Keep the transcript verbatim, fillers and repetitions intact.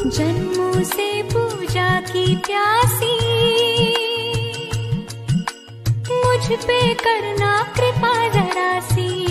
जन्मों से पूजा की प्यासी, मुझ पे करना कृपा जरा सी।